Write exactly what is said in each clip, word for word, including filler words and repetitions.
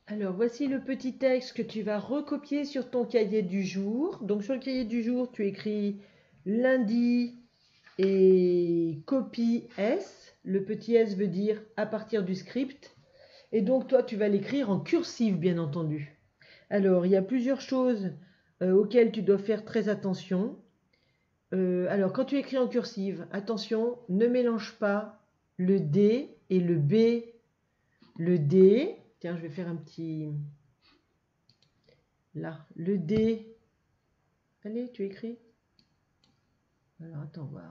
Alors, voici le petit texte que tu vas recopier sur ton cahier du jour. Donc, sur le cahier du jour, tu écris lundi et copie S. Le petit S veut dire à partir du script. Et donc, toi, tu vas l'écrire en cursive, bien entendu. Alors, il y a plusieurs choses euh, auxquelles tu dois faire très attention. Euh, alors, quand tu écris en cursive, attention, ne mélange pas le D et le B. Le D, tiens, je vais faire un petit... Là, le D. Allez, tu écris. Alors, attends, voir.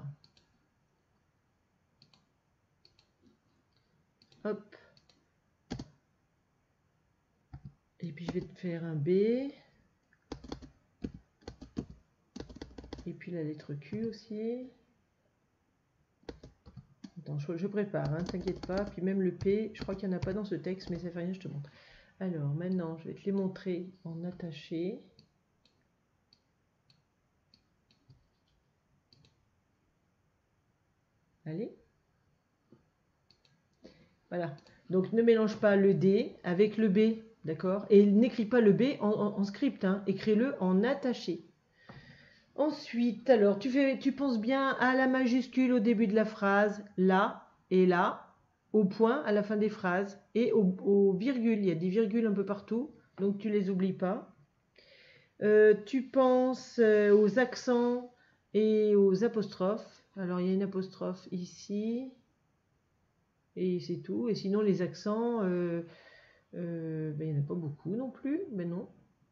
Hop. Et puis, je vais te faire un B. Et puis, la lettre Q aussi. Attends, je, je prépare, hein, t'inquiète pas. Puis même le P, je crois qu'il n'y en a pas dans ce texte, mais ça fait rien, je te montre. Alors, maintenant, je vais te les montrer en attaché. Allez. Voilà. Donc, ne mélange pas le D avec le B, d'accord? Et n'écris pas le B en, en, en script, hein. Écris-le en attaché. Ensuite, alors, tu, fais, tu penses bien à la majuscule au début de la phrase, là et là, au point à la fin des phrases, et aux au virgules. Il y a des virgules un peu partout, donc tu les oublies pas. Euh, tu penses euh, aux accents et aux apostrophes. Alors, il y a une apostrophe ici, et c'est tout. Et sinon, les accents, euh, euh, ben, il n'y en a pas beaucoup non plus, mais non.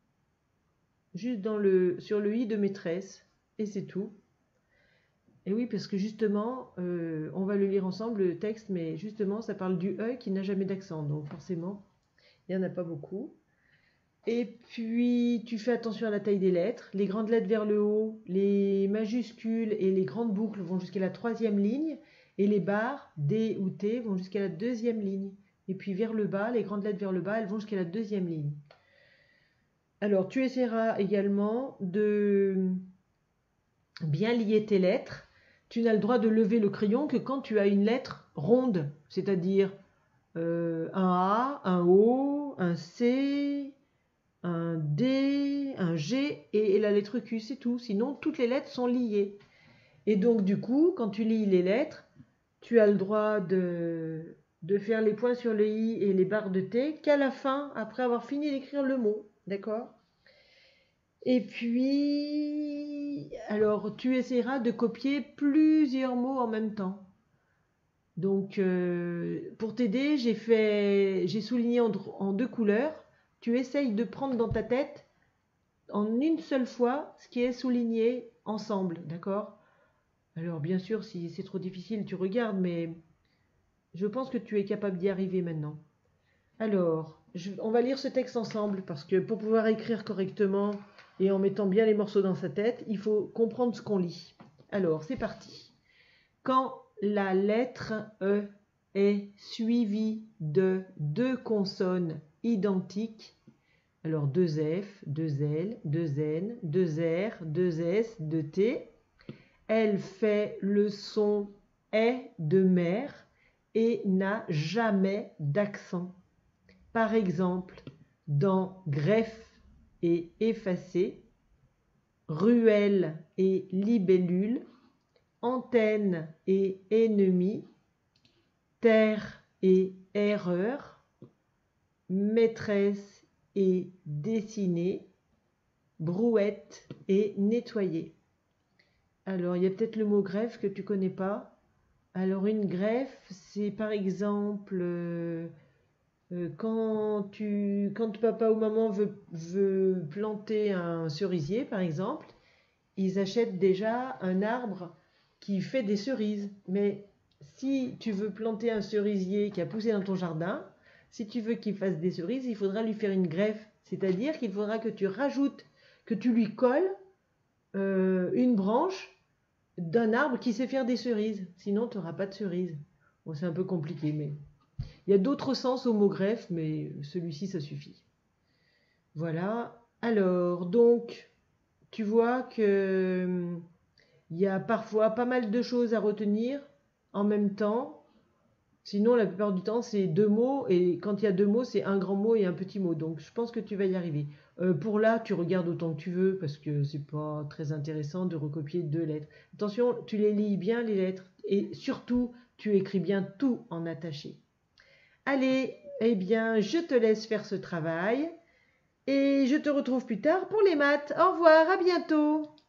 Juste dans le, sur le i de maîtresse, et c'est tout. Et oui, parce que justement, euh, on va le lire ensemble, le texte, mais justement, ça parle du E qui n'a jamais d'accent, donc forcément, il n'y en a pas beaucoup. Et puis, tu fais attention à la taille des lettres. Les grandes lettres vers le haut, les majuscules et les grandes boucles vont jusqu'à la troisième ligne, et les barres, D ou T, vont jusqu'à la deuxième ligne. Et puis vers le bas, les grandes lettres vers le bas, elles vont jusqu'à la deuxième ligne. Alors, tu essaieras également de bien lier tes lettres. Tu n'as le droit de lever le crayon que quand tu as une lettre ronde, c'est-à-dire euh, un A, un O, un C, un D, un G et, et la lettre Q, c'est tout. Sinon, toutes les lettres sont liées. Et donc, du coup, quand tu lis les lettres, tu as le droit de, de faire les points sur le I et les barres de T qu'à la fin, après avoir fini d'écrire le mot. D'accord? Et puis, alors, tu essaieras de copier plusieurs mots en même temps. Donc, euh, pour t'aider, j'ai fait, j'ai souligné en, en deux couleurs. Tu essayes de prendre dans ta tête en une seule fois ce qui est souligné ensemble, d'accord? Alors, bien sûr, si c'est trop difficile, tu regardes, mais je pense que tu es capable d'y arriver maintenant. Alors, je, on va lire ce texte ensemble parce que pour pouvoir écrire correctement et en mettant bien les morceaux dans sa tête, il faut comprendre ce qu'on lit. Alors, c'est parti. Quand la lettre E est suivie de deux consonnes identiques, alors deux F, deux L, deux N, deux R, deux S, deux T, elle fait le son est de mère et n'a jamais d'accent. Par exemple, dans greffe et effacé, ruelle et libellule, antenne et ennemi, terre et erreur, maîtresse et dessiner, brouette et nettoyer. Alors, il y a peut-être le mot greffe que tu ne connais pas. Alors, une greffe, c'est par exemple euh, euh, quand, tu, quand papa ou maman veut, veut planter un cerisier, par exemple, ils achètent déjà un arbre qui fait des cerises. Mais si tu veux planter un cerisier qui a poussé dans ton jardin, si tu veux qu'il fasse des cerises, il faudra lui faire une greffe. C'est-à-dire qu'il faudra que tu rajoutes, que tu lui colles euh, une branche d'un arbre qui sait faire des cerises. Sinon, tu n'auras pas de cerises. Bon, c'est un peu compliqué, mais il y a d'autres sens au mot greffe, mais celui-ci, ça suffit. Voilà. Alors, donc, tu vois que il y a parfois pas mal de choses à retenir en même temps. Sinon, la plupart du temps, c'est deux mots. Et quand il y a deux mots, c'est un grand mot et un petit mot. Donc, je pense que tu vas y arriver. Euh, pour là, tu regardes autant que tu veux parce que c'est pas très intéressant de recopier deux lettres. Attention, tu les lis bien, les lettres. Et surtout, tu écris bien tout en attaché. Allez, eh bien, je te laisse faire ce travail. Et je te retrouve plus tard pour les maths. Au revoir, à bientôt.